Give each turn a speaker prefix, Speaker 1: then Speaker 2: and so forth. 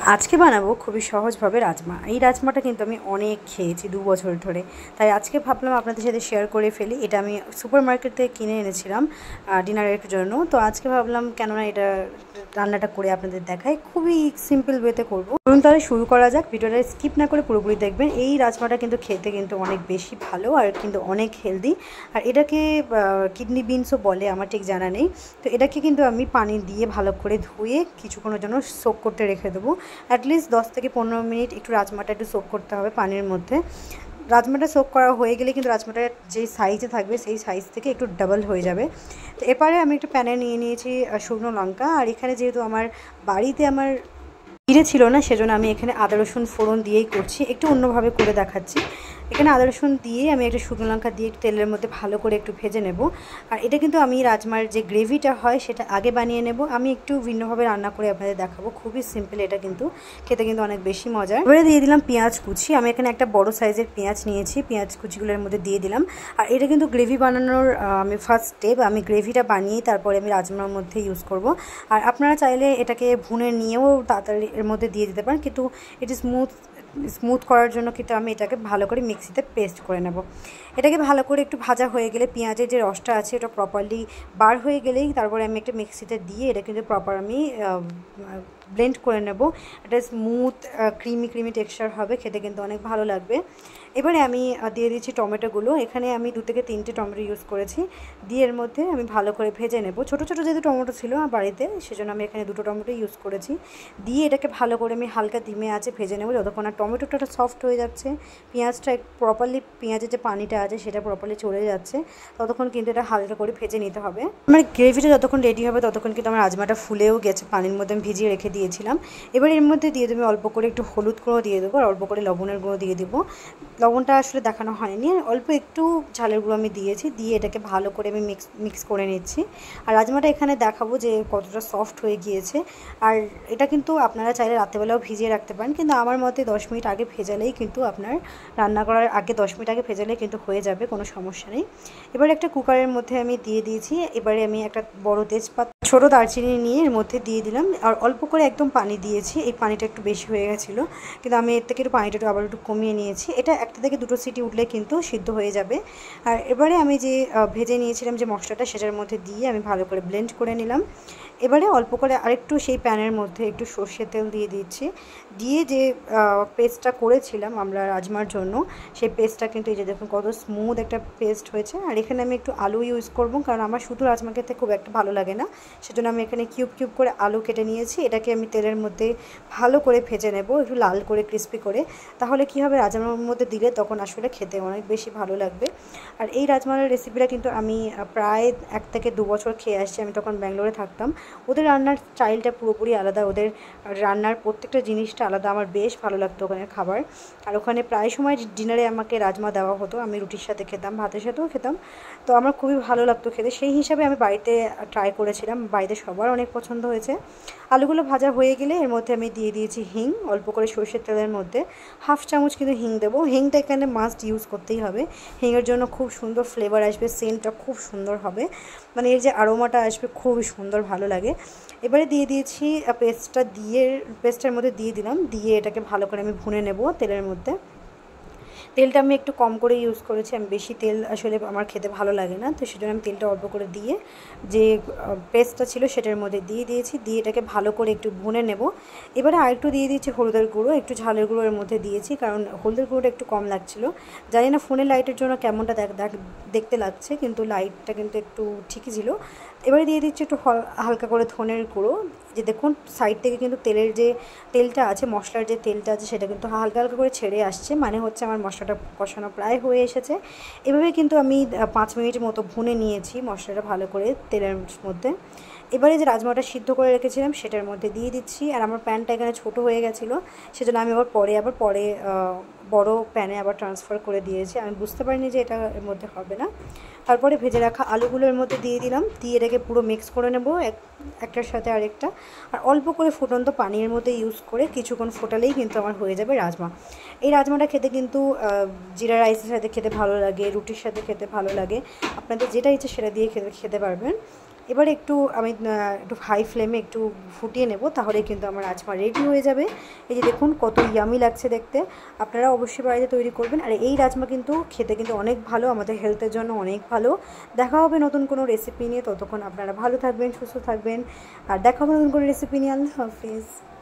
Speaker 1: আজকে বানাবো খুবই সহজভাবে রাজমা। এই রাজমাটা কিন্তু আমি অনেক খেয়েছি 2 বছর ধরে। তাই আজকে ভাবলাম আপনাদের সাথে শেয়ার করে ফেলি। এটা আমি সুপার মার্কেট থেকে কিনে এনেছিলাম ডিনারের জন্য। তো আজকে ভাবলাম কেননা এটা রান্নাটা করে আপনাদের দেখাই। খুবই সিম্পল ওয়েতে করব। চলুন তাহলে শুরু করা যাক। ভিডিওটা স্কিপ না করে পুরোপুরি দেখবেন। এই রাজমাটা কিন্তু খেতে কিন্তু অনেক বেশি ভালো আর কিন্তু অনেক হেলদি। আর এটাকে কিডনি বিনসও বলে, আমার ঠিক জানা নেই। তো এটাকে কিন্তু আমি পানি দিয়ে ভালো করে ধুয়ে কিছুক্ষণের জন্য সোক করতে রেখে দেবো। অ্যাটলিস্ট 10 থেকে 15 মিনিট একটু রাজমাটা একটু সোক করতে হবে পানির মধ্যে। রাজমাটা সোক করা হয়ে গেলে কিন্তু রাজমাটা যে সাইজে থাকবে সেই সাইজ থেকে একটু ডাবল হয়ে যাবে। তো এরপরে আমি একটু প্যানে নিয়ে নিয়েছি শুকনো লঙ্কা। আর এখানে যেহেতু আমার বাড়িতে আমার জিরে ছিল না, সেজন্য আমি এখানে আদা রসুন ফোড়ন দিয়েই করছি। একটু অন্যভাবে করে দেখাচ্ছি। এখানে আদা রসুন দিয়ে আমি একটা শুকনো লঙ্কা দিয়ে তেলের মধ্যে ভালো করে একটু ভেজে নেব। আর এটা কিন্তু আমি রাজমার যে গ্রেভিটা হয় সেটা আগে বানিয়ে নেব। আমি একটু ভিন্নভাবে রান্না করে আপনাদের দেখাবো। খুবই সিম্পল, এটা কিন্তু খেতে কিন্তু অনেক বেশি মজার। এবারে দিয়ে দিলাম পেঁয়াজ কুচি। আমি এখানে একটা বড় সাইজের পেঁয়াজ নিয়েছি, পেঁয়াজ কুচিগুলোর মধ্যে দিয়ে দিলাম। আর এটা কিন্তু গ্রেভি বানানোর আমি ফার্স্ট স্টেপ। আমি গ্রেভিটা বানিয়ে তারপরে আমি রাজমার মধ্যে ইউজ করব। আর আপনারা চাইলে এটাকে ভুনে নিয়েও তাড়াতাড়ি এর মধ্যে দিয়ে দিতে পারেন, কিন্তু এটি স্মুথ করার জন্য কিন্তু আমি এটাকে ভালো করে মিক্সিতে পেস্ট করে নেব। এটাকে ভালো করে একটু ভাজা হয়ে গেলে পেঁয়াজের যে রসটা আছে ওটা প্রপারলি বার হয়ে গেলেই তারপরে আমি একটা মিক্সিতে দিয়ে এটা কিন্তু প্রপার আমি ব্লেন্ড করে নেব। এটা স্মুথ ক্রিমি টেক্সচার হবে, খেতে কিন্তু অনেক ভালো লাগবে। এবারে আমি দিয়ে দিচ্ছি টমেটোগুলো। এখানে আমি 2 থেকে 3টে টমেটো ইউজ করেছি। দিয়ে এর মধ্যে আমি ভালো করে ভেজে নেব। ছোটো ছোটো যেহেতু টমেটো ছিল আমার বাড়িতে, সেজন্য আমি এখানে 2টো টমেটো ইউজ করেছি। দিয়ে এটাকে ভালো করে আমি হালকা ধিমে আঁচে ভেজে নেব যতক্ষণ না টমেটোটা সফট হয়ে যাচ্ছে, পেঁয়াজটা প্রপারলি, পেঁয়াজের যে পানিটা আছে সেটা প্রপারলি চলে যাচ্ছে, ততক্ষণ কিন্তু এটা হালকা করে ভেজে নিতে হবে। আমার গ্রেভিটা যতক্ষণ রেডি হবে ততক্ষণ কিন্তু আমার রাজমাটা ফুলেও গেছে, পানির মধ্যে আমি ভিজিয়ে রেখে দিয়েছিলাম। এবার এর মধ্যে দিয়ে দেবো অল্প করে একটু হলুদ গুঁড়ো দিয়ে দেবো আর অল্প করে লবণের গুঁড়ো দিয়ে দেবো। লবণটা আসলে দেখানো হয়নি, অল্প একটু ঝালের গুঁড়ো আমি দিয়েছি। দিয়ে এটাকে ভালো করে আমি মিক্স করে নিচ্ছি। আর রাজমাটা এখানে দেখাবো যে কতটা সফট হয়ে গিয়েছে। আর এটা কিন্তু আপনারা চাইলে রাত্রেবেলাও ভিজিয়ে রাখতে পারেন, কিন্তু আমার মতে 10 মিনিট আগে ভেজালেই কিন্তু আপনার রান্না করার আগে 10 মিনিট আগে ভেজালেই কিন্তু হয়ে যাবে, কোনো সমস্যা নেই। এবার একটা কুকারের মধ্যে আমি দিয়ে দিয়েছি। এবারে আমি একটা বড় তেজপাতা, ছোট দারচিনি নিয়ে এর মধ্যে দিয়ে দিলাম। আর অল্প করে একদম পানি দিয়েছি। এই পানিটা একটু বেশি হয়ে গেছিলো, কিন্তু আমি এর থেকে একটু পানিটা একটু আবার একটু কমিয়ে নিয়েছি। এটা 1 থেকে 2টো সিটি উঠলে কিন্তু সিদ্ধ হয়ে যাবে। আর এবারে আমি যে ভেজে নিয়েছিলাম যে মশলাটা সেটার মধ্যে দিয়ে আমি ভালো করে ব্লেন্ড করে নিলাম। এবারে অল্প করে আরেকটু সেই প্যানের মধ্যে একটু সর্ষের তেল দিয়ে দিচ্ছি। দিয়ে যে পেস্টটা করেছিলাম আমরা রাজমার জন্য, সেই পেস্টটা কিন্তু এই যে দেখুন কত স্মুথ একটা পেস্ট হয়েছে। আর এখানে আমি একটু আলু ইউজ করব, কারণ আমার শুধু রাজমা খেতে খুব একটা ভালো লাগে না, সেজন্য আমি এখানে কিউব করে আলু কেটে নিয়েছি। এটাকে আমি তেলের মধ্যে ভালো করে ভেজে নেব, একটু লাল করে ক্রিস্পি করে। তাহলে কি হবে, রাজমার মধ্যে দিলে তখন আসলে খেতে অনেক বেশি ভালো লাগবে। আর এই রাজমার রেসিপিটা কিন্তু আমি প্রায় 1 থেকে 2 বছর খেয়ে আসছি। আমি তখন ব্যাঙ্গালোরে থাকতাম। ওদের রান্নার স্টাইলটা পুরোপুরি আলাদা, ওদের রান্নার প্রত্যেকটা জিনিসটা আলাদা। আমার বেশ ভালো লাগতো ওখানের খাবার। আর ওখানে প্রায় সময় ডিনারে আমাকে রাজমা দেওয়া হতো, আমি রুটির সাথে খেতাম, ভাতের সাথেও খেতাম। তো আমার খুবই ভালো লাগতো খেতে। সেই হিসাবে আমি বাড়িতে ট্রাই করেছিলাম, বাড়িতে সবার অনেক পছন্দ হয়েছে। আলুগুলো ভাজা হয়ে গেলে এর মধ্যে আমি দিয়ে দিয়েছি হিং, অল্প করে সরষের তেলের মধ্যে 1/2 চামচ কিন্তু হিং দেবো। হিংটা এখানে মাস্ট ইউজ করতেই হবে। হিংয়ের জন্য খুব সুন্দর ফ্লেভার আসবে, সেন্টটা খুব সুন্দর হবে, মানে এর যে আরোমাটা আসবে খুবই সুন্দর, ভালো লাগে। এবারে দিয়ে দিয়েছি পেস্টের মধ্যে দিয়ে দিলাম। দিয়ে এটাকে ভালো করে আমি ভুনে নেব তেলের মধ্যে। তেলটা আমি একটু কম করে ইউজ করেছি, আমি বেশি তেল আসলে আমার খেতে ভালো লাগে না, তো সেজন্য আমি তেলটা অল্প করে দিয়ে যে পেস্টটা ছিল সেটার মধ্যে দিয়ে দিয়েছি। দিয়ে এটাকে ভালো করে একটু ভুনে নেব। এবারে আরেকটু দিয়ে দিয়েছি হলুদের গুঁড়ো, একটু ঝালের গুঁড়ো এর মধ্যে দিয়েছি, কারণ হলুদের গুঁড়োটা একটু কম লাগছিলো। জানি না ফোনের লাইটের জন্য কেমনটা দেখতে লাগছে, কিন্তু লাইটটা কিন্তু একটু ঠিকই ছিল। এবারে দিয়ে দিচ্ছি একটু হালকা করে ধনের গুঁড়ো। যে দেখুন সাইড থেকে কিন্তু তেলটা আছে, মশলার যে তেলটা আছে সেটা কিন্তু হালকা করে ছেড়ে আসছে, মানে হচ্ছে আমার মশলাটা কষানো প্রায় হয়ে এসেছে। এভাবে কিন্তু আমি 5 মিনিটের মতো ভুনে নিয়েছি মশলাটা ভালো করে তেলের মধ্যে। এবারে যে রাজমাটা সিদ্ধ করে রেখেছিলাম সেটার মধ্যে দিয়ে দিচ্ছি। আর আমার প্যানটা এখানে ছোটো হয়ে গেছিলো, সেজন্য আমি আবার পরে বড় প্যানে আবার ট্রান্সফার করে দিয়েছি। আমি বুঝতে পারিনি যে এটা এর মধ্যে হবে না। তারপরে ভেজে রাখা আলুগুলোর মধ্যে দিয়ে দিলাম। দিয়ে এটাকে পুরো মিক্স করে নেব একটার সাথে আরেকটা। আর অল্প করে ফুটন্ত পানির মধ্যে ইউজ করে কিছুক্ষণ ফোটালেই কিন্তু আমার হয়ে যাবে রাজমা। এই রাজমাটা খেতে কিন্তু জিরা রাইসের সাথে খেতে ভালো লাগে, রুটির সাথে খেতে ভালো লাগে, আপনাদের যেটা ইচ্ছে সেটা দিয়ে খেতে পারবেন। এবারে একটু আমি একটু হাই ফ্লেমে একটু ফুটিয়ে নেব, তাহলে কিন্তু আমার রাজমা রেডি হয়ে যাবে। এই যে দেখুন কত ইয়ামি লাগছে দেখতে। আপনারা অবশ্যই বাড়িতে তৈরি করবেন। আর এই রাজমা কিন্তু খেতে কিন্তু অনেক ভালো, আমাদের হেলথের জন্য অনেক ভালো। দেখা হবে নতুন কোনো রেসিপি নিয়ে, ততক্ষণ আপনারা ভালো থাকবেন, সুস্থ থাকবেন। আর দেখা হবে নতুন কোনো রেসিপি নিয়ে। আল্লাহ হাফিজ।